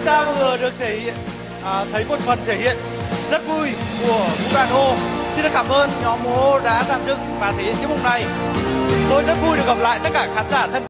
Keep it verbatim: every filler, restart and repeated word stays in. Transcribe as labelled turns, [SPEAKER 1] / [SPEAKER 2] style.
[SPEAKER 1] ta vừa được thể hiện à, thấy một phần thể hiện rất vui của vũ đoàn Ô. Xin được cảm ơn nhóm Ô đã dàn dựng và thể hiện tiết mục này. Tôi rất vui được gặp lại tất cả khán giả thân